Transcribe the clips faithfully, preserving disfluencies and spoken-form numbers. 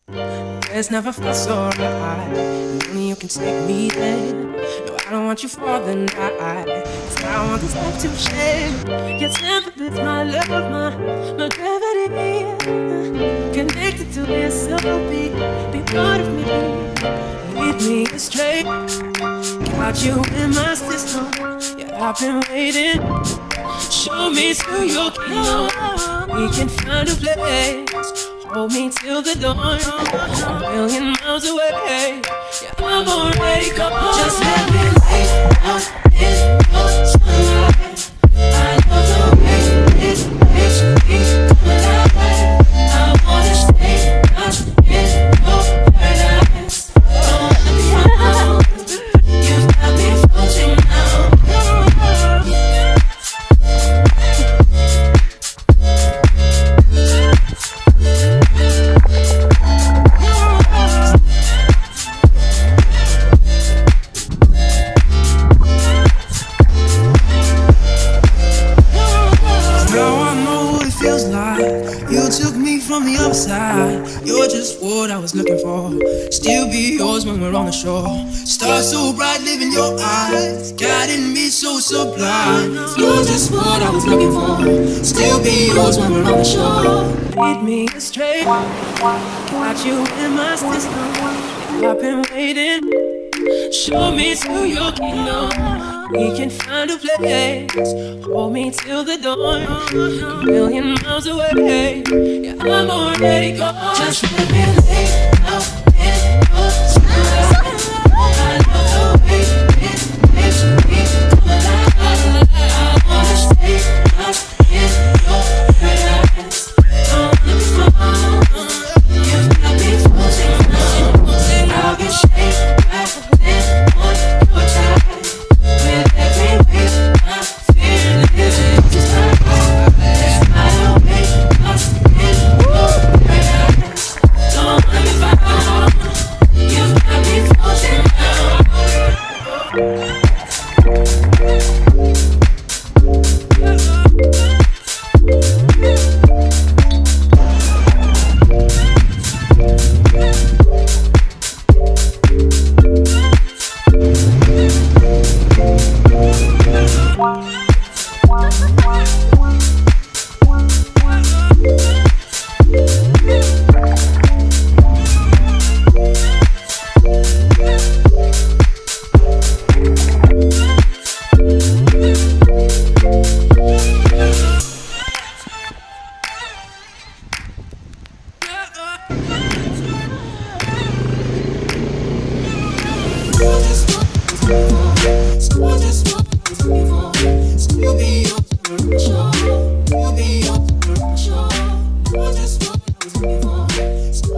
It's never felt so right. And only you can take me there. No, I don't want you for the night. Cause I want this life to share. Your temper is my love, my, my gravity. Connected to your soul, be, be part of me. Lead me astray. Got you in my system. Yeah, I've been waiting. Show me to your kingdom. We can find a place. Hold me till the dawn. A million miles away. Yeah, I'm already gone. Just let me lay out in your sunlight. I love the way it makes me come alive. I wanna stay lost in your paradise. Don't let me out. You've got me floating now. From the other side, you're just what I was looking for. Still be yours when we're on the shore. Stars so bright, live in your eyes, guiding me so sublime. You're just what I was looking for. Still be yours when we're on the shore. Lead me astray. Got you in my system. I've been waiting. Show me to your kingdom. We can find a place. Hold me till the dawn. A million miles away. Yeah, I'm already gone. Just let me lay out in your sunlight. I love the way it makes me come alive. I wanna stay lost in your paradise. Don't let me fall. You've got me floating now. I'll be shaped back then on your tide. With every wave, my feelings just like there's not a way lost in your paradise. Don't let me fall. You've got me floating now.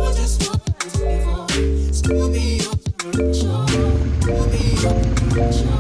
Still be up, still be up, still be up.